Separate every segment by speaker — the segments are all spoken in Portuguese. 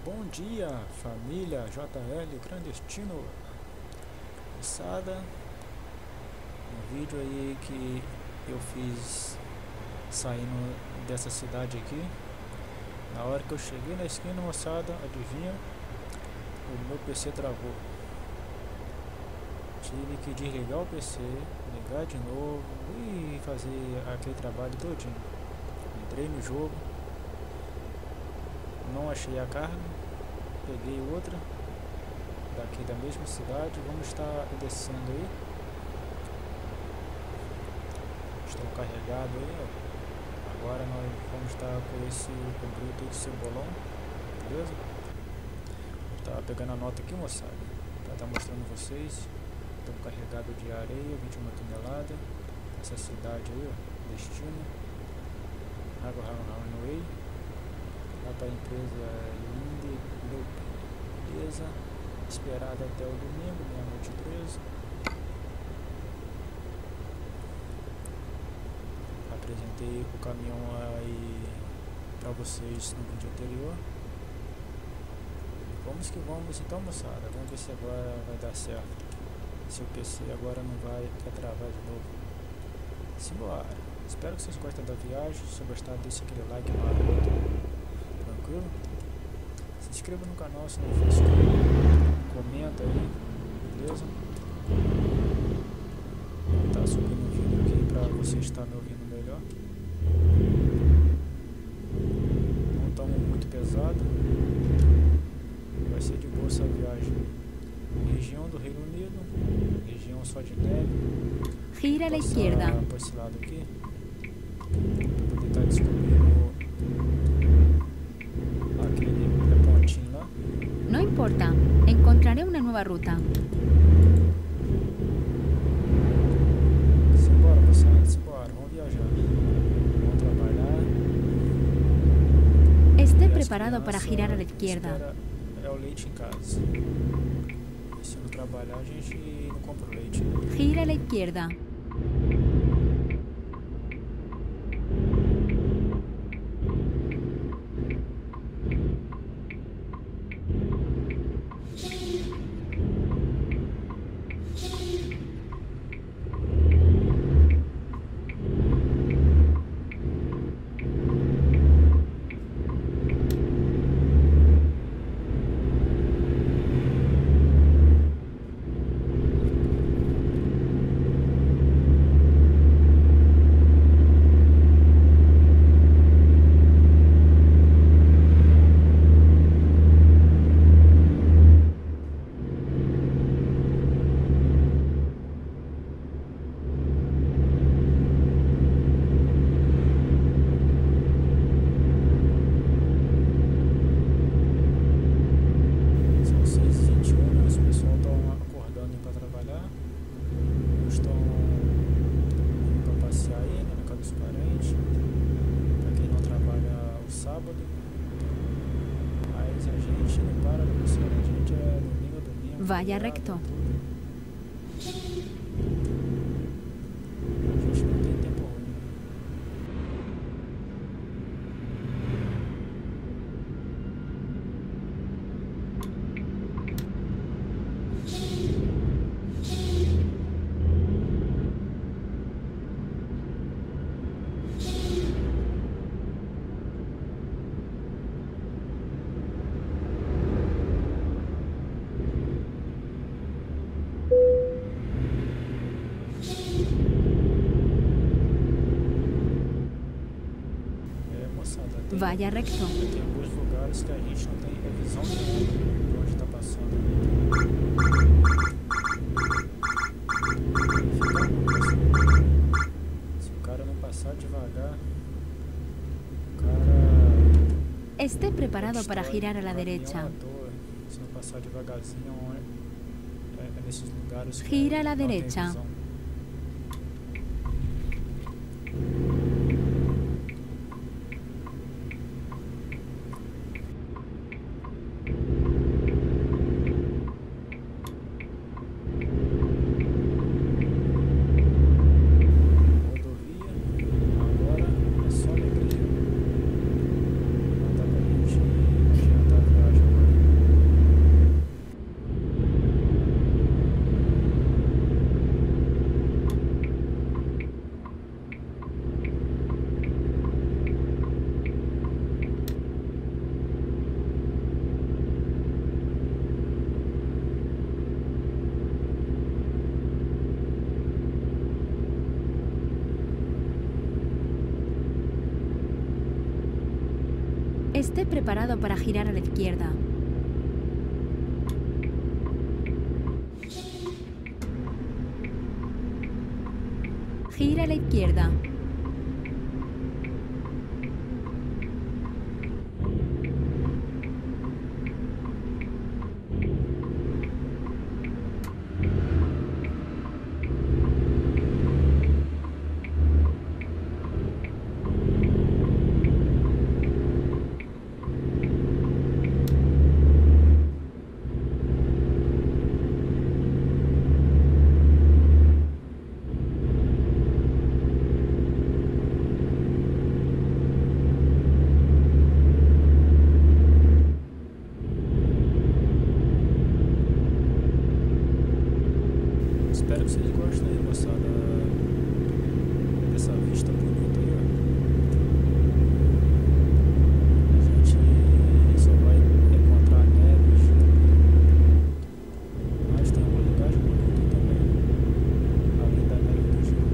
Speaker 1: Bom dia, família JL Clandestino. Moçada, um vídeo aí que eu fiz saindo dessa cidade aqui. Na hora que eu cheguei na esquina, moçada, adivinha? O meu PC travou. Tive que desligar o PC, ligar de novo e fazer aquele trabalho todinho. Entrei no jogo, não achei a carga, peguei outra daqui da mesma cidade. Vamos estar descendo aí. Estou carregado aí, ó. Agora nós vamos estar com esse bruto de cebolão, beleza? Tá pegando a nota aqui, moçada, para estar mostrando vocês. Estamos carregado de areia, 21 toneladas. Essa cidade aí, ó, destino Água Runway. Lá para a empresa Linde Loop, beleza? Esperada até o domingo, meia-noite 13. Apresentei o caminhão aí para vocês no vídeo anterior. Vamos que vamos então, moçada. Vamos ver se agora vai dar certo. Se o PC agora não vai travar de novo. Simbora. Espero que vocês gostem da viagem. Se gostar, deixa aquele like maroto. Tranquilo? Se inscreva no canal se não for inscrito. Comenta aí, beleza? Tá subindo o vídeo aqui para você estar me ouvindo melhor. Não estamos muito pesado. Vai ser de boa essa viagem. Região do Reino Unido, região só de neve.
Speaker 2: Gira a la izquierda.
Speaker 1: Por esse lado aqui, para poder estar descobrindo aquele pontinho lá.
Speaker 2: No importa, encontraré una nueva ruta.
Speaker 1: Simbora, moçada, simbora, vamos viajar. Vamos trabalhar.
Speaker 2: Esté preparado para girar a la izquierda.
Speaker 1: É o leite em casa. E se não trabalhar, a gente não compra o leite.
Speaker 2: Gira a la izquierda. Vaya recto. Vaya recto.
Speaker 1: Tem alguns lugares que a gente não tem visão nenhuma de onde está passando. Se o cara não passar devagar, o cara...
Speaker 2: Esté preparado para girar a la derecha.
Speaker 1: Se não passar devagarzinho, é nesses lugares que
Speaker 2: Gira a la
Speaker 1: não tem
Speaker 2: derecha.
Speaker 1: visão. Agora é só alegria. Não dá pra gente adiantar a viagem agora.
Speaker 2: Esté preparado para girar a la izquierda. Gira a la izquierda.
Speaker 1: Espero que vocês gostem aí, moçada, dessa vista bonita aí, ó. A gente só vai encontrar neve e gelo, mas tem alguns lugares bonitos também, além da neve e do gelo.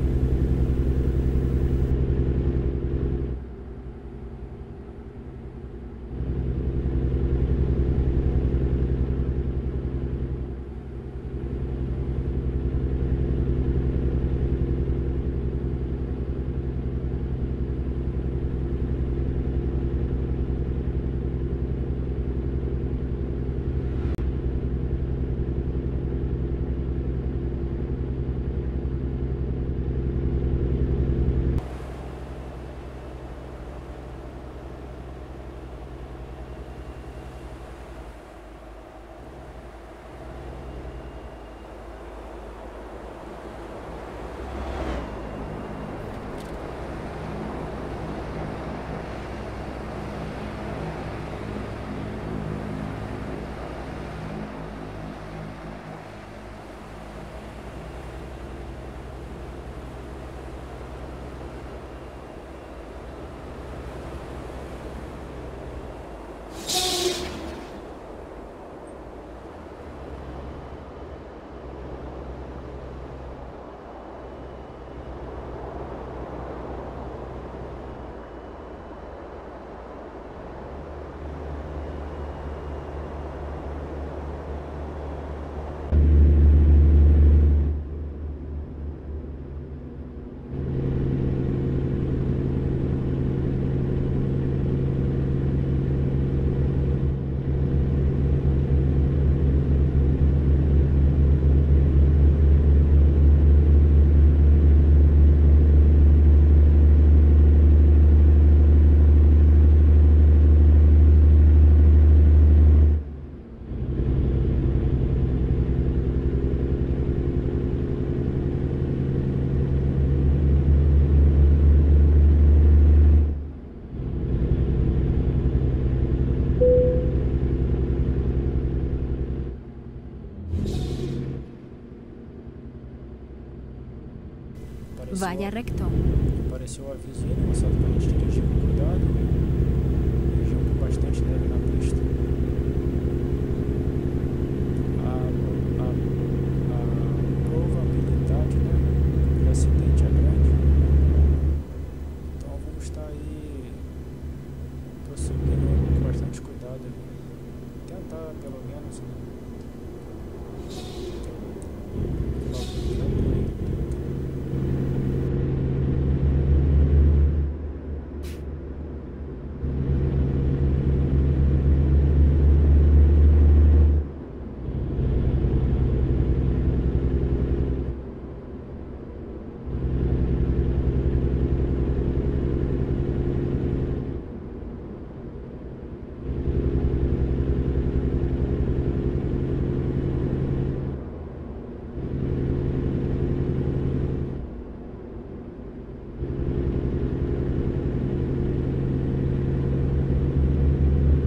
Speaker 2: Vaya recto.
Speaker 1: Apareceu o aviso aí, moçada, pra gente dirigir com cuidado. Região com bastante neve na pista. A probabilidade, né, de acidente é grande. Então vamos estar aí prosseguindo com bastante cuidado. Tentar, pelo menos, né?